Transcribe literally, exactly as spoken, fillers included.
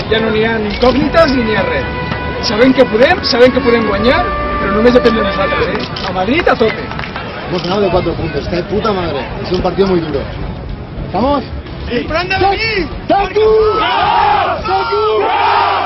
ja no n'hi ha incògnites ni n'hi ha res. Sabem que podem, sabem que podem guanyar, però només depèn de nosaltres, eh? A Madrid a tope. Hemos ganado de cuatro puntos, está de puta madre. Es un partido muy duro. ¿Estamos? ¡Sí! ¡Pero anda a venir! ¡Sacu! ¡Sacu!